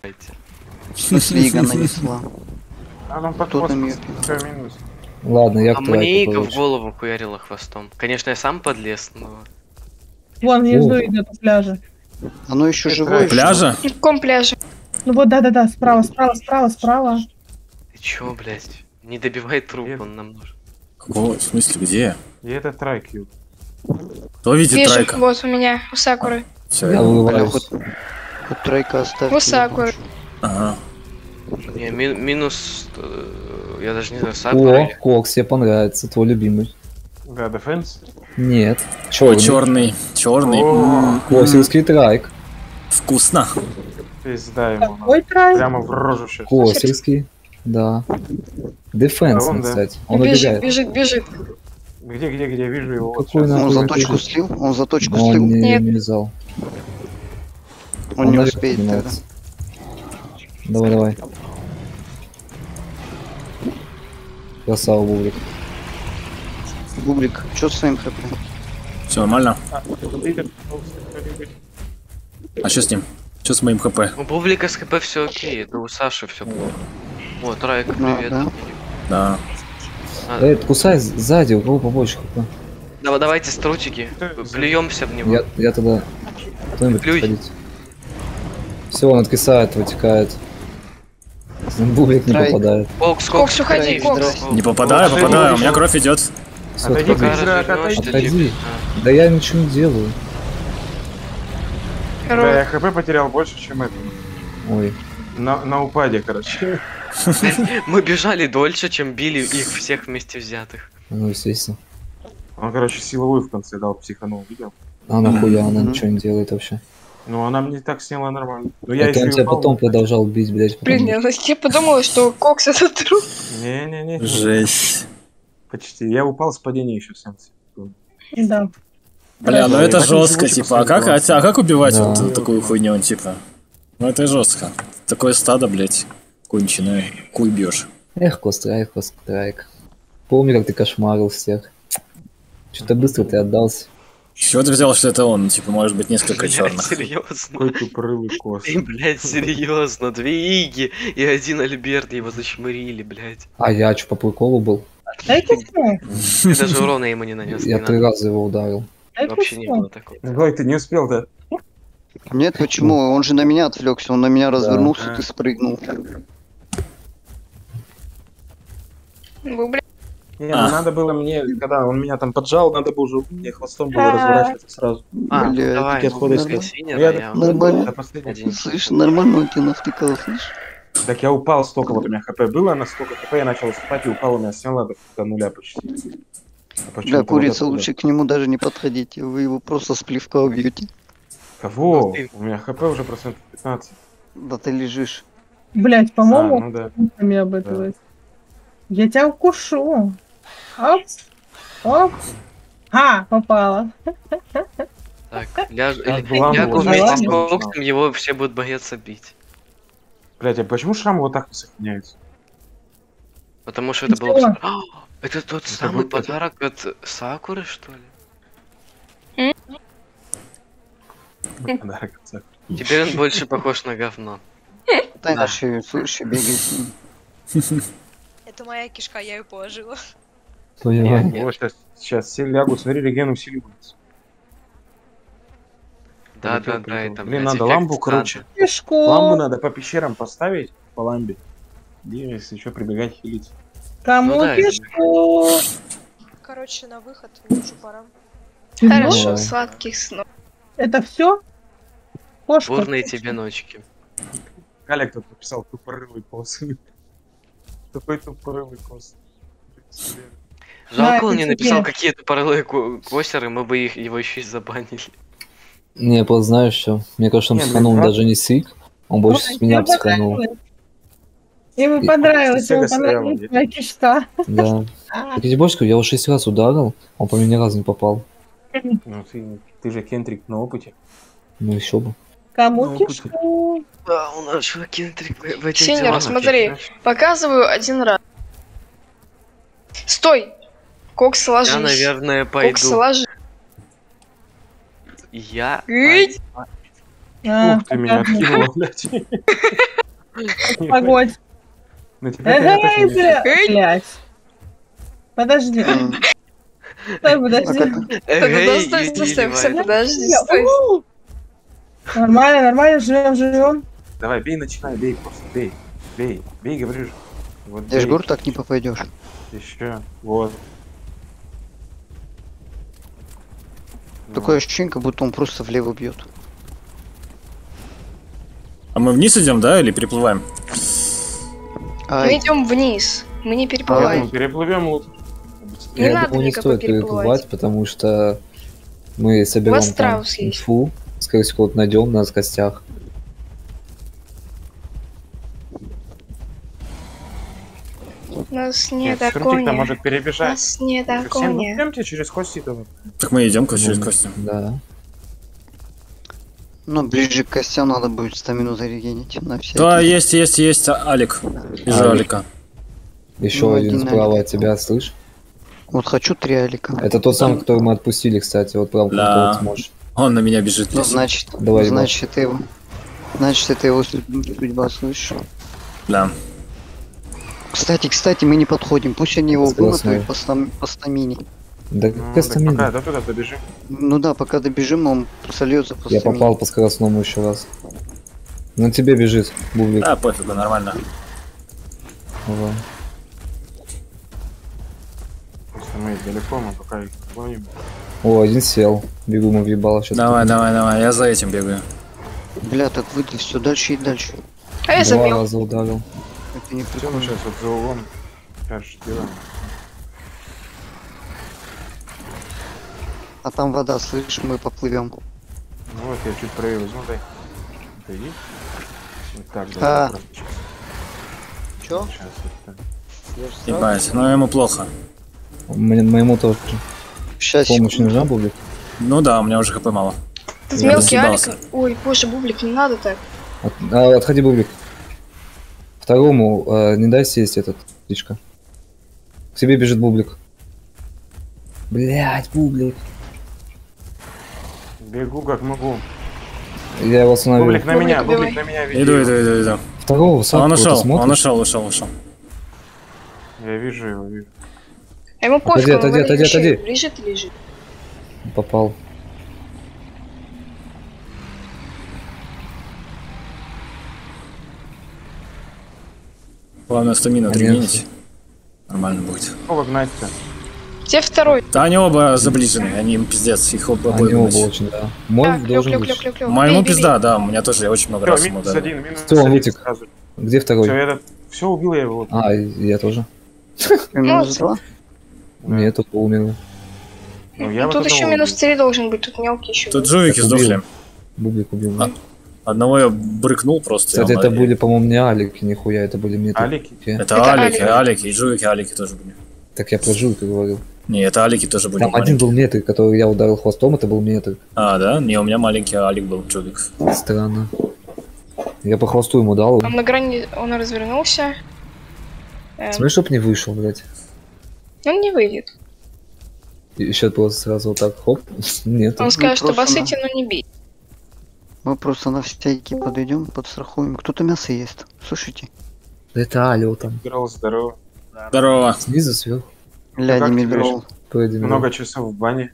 блядь. Свига нанесла. А там под Кто там хвост, её всё, минус. Ладно, я А к мне трайку, Ика в короче. голову хуярила хвостом. Конечно, я сам подлез, но... Вон внизу О. идет у пляжа. Оно еще Это живое. Пляжа? В каком пляже? Ну вот, да-да-да, справа, справа, справа, справа. Ты чё, блядь? Не добивай труп, Нет. он нам нужен. Какого? В смысле, где? И это трайк. Кто видит Вижу, трайка? вот у меня, у Сакуры. Все, Я Бля, вырываюсь. хоть тройка оставь. У Сакуры. Ага. Не, минус... я даже не знаю, Сакура О, или... Кокс, тебе понравится, твой любимый. Да, дефенс. Нет, Ой, черный. черный. О, Косерский трайк. Вкусно. пизда ему. Какой трай? Прямо в рожу сейчас. Косерский, да. Дефенс, А он, да. кстати. Он Бежит, убегает. бежит, бежит. Где, вижу его. Вот Какой сейчас. нахуй? Он за он точку бежит? слил? Он за точку Но он слил? не Нет. вязал. Он не наверх успеет тогда. поднимается. Давай, давай. Красава, Бублик. Бублик, что с своим хп? Все нормально. Лидер. А что с ним? Что с моим хп? У Бублика с ХП все окей, это у Саши все плохо. О, Трайк, Ну, привет. да. Да. Кусай сзади, у кого побольше хп. Давайте стручики, плюемся в него. Я тогда... Кто-нибудь Плюй. подходите. Все, он откисает, вытекает. Бублик не Трайк. попадает. Кокс, уходи, Кокс. Не попадаю, попадаю, у меня кровь идет. Всё, Отойди, отходи. призрак, отойди. Отходи. Да я ничего не делаю. Да, я хп потерял больше, чем это. Ой. На упаде, короче. Мы бежали дольше, чем били их всех вместе взятых. Ну, естественно. Он, короче, силовую в конце дал, психанул, видел? А нахуя она Мгм. ничего не делает вообще? Ну, она мне так сняла нормально. Ну, я Это он если тебя упал... потом продолжал бить, блядь. Блин, я подумала, что Кокс это труп. Не-не-не. Жесть. Почти. Я упал с падения еще в сенсе. Да. Бля, ну Да, это я так жестко, ничего типа. посмотрел. А как убивать Да. вот такую хуйню, типа? Ну это жестко. Такое стадо, блядь, конченое. Куй бьешь. Эх, Кострайк, Кострайк. Помню, как ты кошмарил всех. Что-то быстро ты отдался. С чего ты взял, что это он? Типа, может быть, несколько Блядь, черных. серьезно? Какой тупорылый кос. Ты, блядь, серьезно, 2 Иги и 1 Альберт, его зачмырили, блядь. А я что, по приколу был? Дайте все. Ты даже урона ему не нанес. Я 3 раза его ударил. Дайте Вообще не все. было такого. Ой, ты не успел, да? Нет, почему? Он же на меня отвлекся, он на меня развернулся, Да. ты спрыгнул. Бубля. Не, ну надо было мне, когда он меня там поджал, надо было уже мне хвостом было разворачиваться сразу. А, Блядь, давай, такие отходы ну, искать. синер, Я а я... Нормально. До последнего. Один. Слышь, нормально он тебя навтыкал, слышь? Так я упал столько, вот у меня хп было, на столько хп я начал спать и упал, у меня сняла до нуля почти. А почему-то Бля, вот курица, откуда? лучше к нему даже не подходите, вы его просто с плевка убьете. Кого? Ну ты. У меня хп уже процентов 15. Да ты лежишь. Блять, А, по-моему, ну да. мне об этом. Я тебя укушу. Оп. Оп. А, попала. Так, ляж... Я или- ламбу Лягу уже вместе с начинал. Коксом, его все будут бояться бить. Блять, а почему шрамы вот так не сохраняются? Потому что это Ничего. было... А, это тот Это самый будет- подарок от Сакуры, что ли? Подарок отца. Теперь он больше похож на говно. Дай Да. на шею, слышь, и бегай с ним. Это моя кишка, я ее положила. Понимаю. Нет. Вот сейчас все лягут, смотри, реген усиливается. Да, Полетел, да, да, полетел. это, Блин, блядь, надо эффект ламбу Санты. круче. Ламбу Пешком. надо по пещерам поставить, по ламбе. И если что, прибегать хилить. Кому Ну да, пешком? Короче, на выход, мне уже пора. Хорошо, Давай. сладких снов. Это все? Кошка. Бурные тебе ночки. Калик тут написал тупорылый кос. Такой тупорылый кос. Жалко, он не это написал тебе. какие-то параллели косеры, мы бы его еще и забанили. Не, просто знаешь что? Мне кажется, он Не, психанул блин, даже не сик, он больше с меня психанул. Ему понравилось, Сега ему стояла, понравилась где? твоя кишка. Да. Так я тебе больше скажу, я его 6 раз ударил, он по мне ни разу не попал. Ну ты же кентрик на опыте. Ну еще бы. Кому Ну, кишку? Да, у нас чуваки в этих Синер, делах. смотри, показываю один раз. Стой! Кокс, ложись. Я, наверное, Кокс, пойду. ложись. Я... Ить! А, Ух ты, меня понятно. откинуло, блядь. Погодь. На тебя я точно Эй, не вижу. блядь. Подожди. М, Стой, а подожди. как это? Эгей, Стой, и стой, стой, стой, Ливайт. подожди, стой. Нормально, нормально, живем. Давай, бей, начинай, бей просто, бей. Бей, говорю же. Вот Я ж бей. говорю, так не попадешь. Еще, вот. Такое ощущение, как будто он просто влево бьет. А мы вниз идем, да, или переплываем? Мы Ай, идем вниз, мы не Ну, переплываем. переплывем лут. Не Я надо думаю, не никакой стоит переплывать, потому что мы соберем там страус есть. инфу, скорее всего, вот найдем нас в гостях. У нас Нет, нет Шрутик-то коня. может У перебежать. нас нет Всем коня. идемте через кости давай. Так мы идем через Ну, кости. Да. ну ближе к костям надо будет 100 минут зарегенить на всякий. Да, есть, Алик. Вижу Алик. Алика. Еще Ну, один один справа Алик. от тебя, слышь? Вот хочу 3 алика. Это тот самый, который мы отпустили, кстати, вот прям Да. контроль сможешь. Он на меня бежит. Ну, значит, Давай, значит, это его. Значит, это его судьба, слышишь? Да. Кстати, мы не подходим. Пусть они его Согласен. вымотают по стамине. Да Ну, какая так стамина? пока до туда добежим. Ну да, пока добежим, он сольется по Я стамине. попал по скоростному еще раз. На тебе бежит, бублик. А, пофигу, нормально. Ага. Просто мы далеко, мы пока их гоним. О, один сел. Бегу ему въебало сейчас. Давай, я за этим бегаю. Бля, так выйди все дальше и дальше. А я Два забил. раза ударил. Это не Все, мы прикольно. сейчас вот за углом. Кажешь, делаем. А там вода, слышишь, мы поплывем. Ну вот, я чуть правее возьму, дай. Отойди. Вот так, А. да. Просто Чё? сейчас вот так. Ебать, но ему плохо. Моему тоже. Сейчас, Помощь нужна, бублик? Ну да, у меня уже хп мало. Тут Я мелкий достебался. Алик. Ой, боже, бублик, не надо так. Отходи, бублик. Второму не дай сесть этот, птичка. К тебе бежит бублик. Блять, бублик. Бегу как могу. Я его остановил. Бублик на меня, Бублик, бублик на меня веди. Иду. Второго сам Он куда-то ушел, смотришь? ушел. Я вижу его, вижу. А ему пофиг, он Отойди, говорит, отойди. вообще лежит и лежит. Попал. Главное стамину Конечно. тренить. Нормально будет. Кого гнать-то? Где второй? Да они оба заближены, они им пиздец, их оба Они оба обоих. очень, да. Мой Так, клёв, должен клёв, быть. клёв, клёв, клёв. Моему Бей, бей, пизда, да, у меня тоже я очень много раз Все, ему минус ударил. один, минус Всё, он один вытек. сразу. Где второй? Все, убил я его. А, я тоже. минус 2. Да. Нет, тут умер. Ну, я Ну, вот тут еще одного минус убил. 3 должен быть, тут мелкий еще. Тут жувики Так, убил. сдохли. Бублик убил. А, Одного я брыкнул просто. Кстати, и он- это были, по-моему, не алики, нихуя, это были меты. Алики? Это Это алики, и жувики алики тоже были. Так я про Жуйка говорил. Не, это алики тоже были Там один маленькие. был метр, который я ударил хвостом, это был метр. А, да? Не, у меня маленький алик был, жувик. Странно. Я по хвосту ему дал. Он на грани, он развернулся. Смотри, чтоб не вышел, блядь. Он не выйдет. Еще просто сразу вот так, хоп. Нет. Он скажет, что просто басыте, но не бей. Мы просто на всякий подойдем, подстрахуем. Кто-то мясо ест. Слушайте. Это Алио там. Здорово, здорово. Здорово. Снизу, сверху. Ля, как Димитрол. Пойдем. Много часов в бане.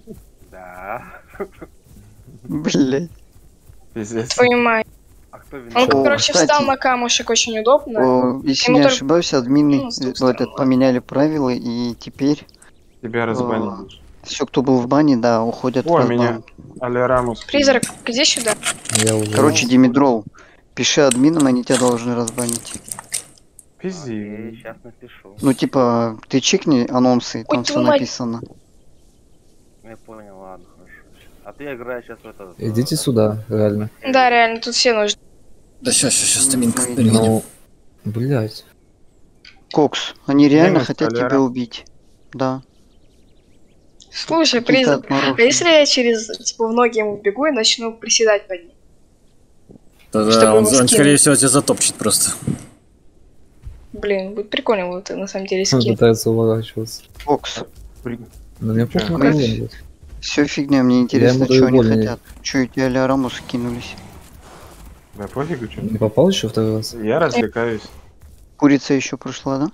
Блять. Пиздец. Твою мать. Он, О, короче, кстати. встал на камушек очень удобно. О, если Ему не только- ошибаюсь, админы Ну, стоп, этот, стоп. поменяли правила, и теперь Тебя разбанили. все, кто был в бане, да, уходят О, в меня. разбан. Аля Рамус. Призрак, иди сюда. Я уже... Короче, Димитрол, пиши админам, они тебя должны разбанить. Пизди. Сейчас напишу. Ну, типа, ты чекни анонсы, там Ой, все твою мать. написано. Я понял, ладно, хорошо. А ты играешь сейчас в это... Идите сюда, реально. Да, реально, тут все нужны. Да сейчас, стаминка. Ну, перегоним. Ну, блядь. Кокс, они реально Минус хотят Аля тебя убить. Да. Слушай, Какие-то призрак, а отмороженные. если я через, типа, в ноги ему бегу и начну приседать под ним? Да-да, чтобы он, его скинуть. скорее всего, тебя затопчет просто. Блин, будет прикольно вот на самом деле Он скин. пытается уворачиваться. Кокс, Но мне похуй на Мы- кого, блядь. все фигня, мне интересно, ему что даю они волю, хотят. Че эти Аля Рамус кинулись? Да пофигу, что. Не попал еще второй раз? Я развлекаюсь. Курица еще пришла, да?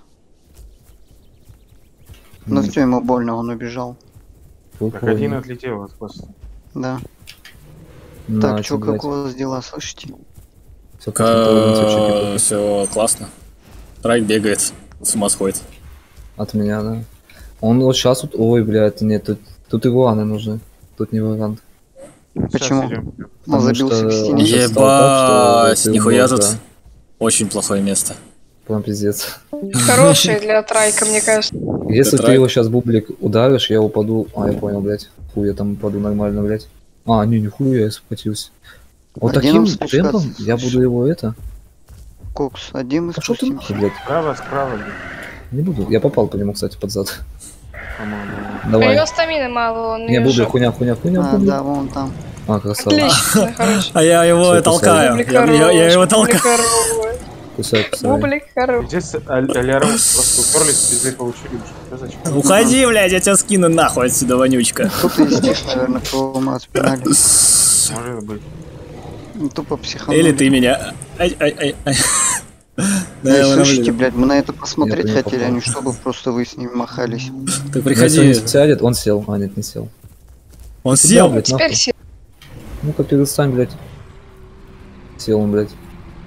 Ну М, все, ему больно, он убежал. Так один прикольно. отлетел от хвоста. Да. На, Так, тебе, чё, блядь. как у вас дела, слышите? Всё, как Все классно. Трайк бегает, с ума сходит. от меня, да. Он вот сейчас вот... Ой, блядь, нет, тут и вуланы нужны. Тут не вариант. Почему? Сейчас идем. Он Потому забился что в он стене. щас стал так, что Ебать, ты нихуя умрёшь, тут. да. Очень плохое место. Прям пиздец. Хороший для трайка, мне кажется. Если ты трайк. его сейчас бублик ударишь, я упаду. А, я понял, блядь. Хуй, я там упаду нормально, блядь. А, не, нихуя, я схватился. Вот Один таким спускаться, темпом я слышишь? буду его это... Кокс, один мы Пошел ты спустимся. нахуй, блядь. Справа, справа, блин, Не буду. Я попал по нему, кстати, под зад. по-моему. У Давай. него стамины мало, он Не, её бублик, жёг. хуйня, хуйня, хуйня, А, бублик. да, вон там. А, красава. Отлично, хороший. А я его Всё, толкаю. Бублик Я его хорош, бублик толкаю. хорош. Кусай, кусай. Бублик хорош. Здесь Аляров просто уперлись, пизды получили. Что зачем? Уходи, блядь, я тебя скину нахуй отсюда, вонючка. Кто-то из тех, наверное, кого мы отспинали. Может быть. Ну, тупо психанули. Или ты меня. Ай. Да, Эй, я слышите, выловлю. блядь, мы на это посмотреть Я хотели, а попал. не чтобы просто вы с ним махались. Ты Если он приходи. не сядет, он сел. А, нет, не сел. Он Куда, сел. блядь, Теперь нахуй? все. Ну-ка, перестань, блядь. Сел он, блядь.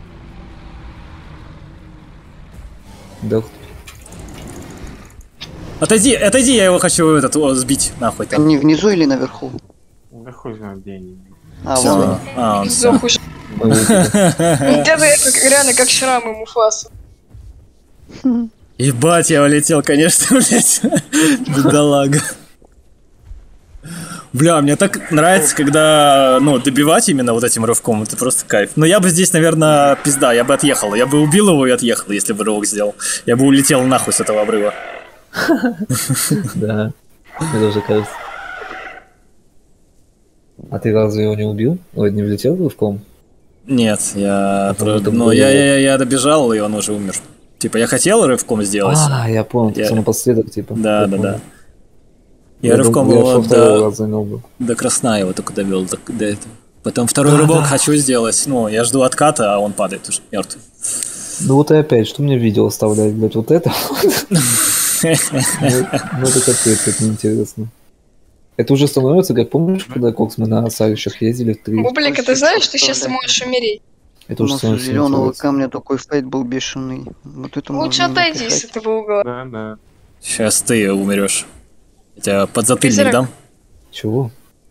Да, Отойди, я его хочу сбить, нахуй там. Они внизу или наверху? Да хуй знает, где они. А, Всё. вон. А, он всё. Сдох уже. мы выпили. Где-то это реально как шрамы Муфаса. Ебать, я улетел, конечно, блядь. Бедолага. Бля, мне так нравится, когда, ну, добивать именно вот этим рывком, это просто кайф. Но я бы здесь, наверное, пизда, я бы отъехал. Я бы убил его и отъехал, если бы рывок сделал. Я бы улетел нахуй с этого обрыва. Да, мне тоже кажется. А ты разве его не убил? Ой, не влетел рывком? Нет, я... Потому что Ну, было- я добежал, и он уже умер. Типа, я хотел рывком сделать. А, я понял, Я- ты напоследок, типа. Да, Я да, понял. да. Я рывком думал, его я второй до, раз занял бы. до красна его только довел, до этого. Потом второй рывок хочу сделать. Ну, я жду отката, а он падает уже мертвый. Ну вот и опять, что мне видео оставлять, блядь, вот это? Ну это капец, это неинтересно. Это уже становится, как помнишь, когда Кокс мы на сарищах ездили в 3? Бублик, а ты знаешь, что сейчас ты можешь умереть? Это У уже нас у становится зеленого неинтересно. камня такой фейт был бешеный. Вот это Лучше можно отойди напихать. с этого угла. Да, да. Сейчас ты умрешь. Я тебя подзатыльник Призрак. дам. Чего?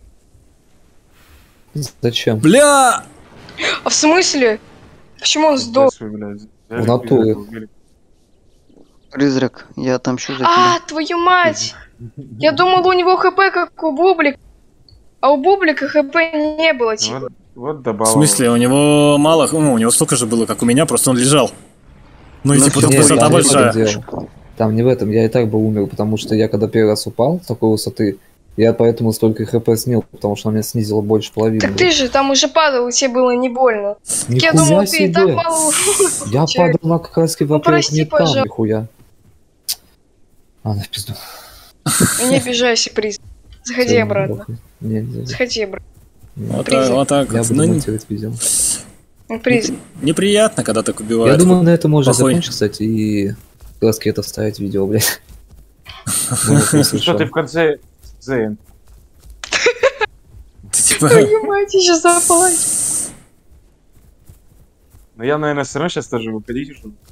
Зачем? Бля! А в смысле? Почему он сдох? Здесь вы, блядь, В натуре. взяли, Призрак, я отомщу за А, тебя. твою мать! Я думал, у него хп как у Бублика. А у Бублика хп не было, типа. Вот В добавил. смысле, у него мало, ну, у него столько же было, как у меня, просто он лежал. Ну и Ну, типа всё, тут Не, высота я не в большая. этом дело. Там не в этом, я и так бы умер, потому что я когда первый раз упал с такой высоты, я поэтому столько хп снил, потому что он меня снизило больше половины. Так ты же там уже падал, и тебе было не больно. Так я Нихуя думал, ты и так себе! мало. Я Человек. падал на краски, во-первых, прости, нет там, пожалуйста. нихуя. Ладно, в пизду. Не обижайся, приз. Заходи Всё, обратно. похуй. Не, не, не. Заходи обратно. Вот Призрак. так, вот так. Я вот. буду Ну, монтировать видео. Приз. неприятно, когда так убивают. Я думаю, на этом можно плохой. закончить, кстати, и краски это вставить в видео, блядь. Ну, вот я Что слышал. ты в конце Зейн? Ты типа... Твою мать, я сейчас заплачу. Ну я, наверное, все равно сейчас тоже выходить, чтобы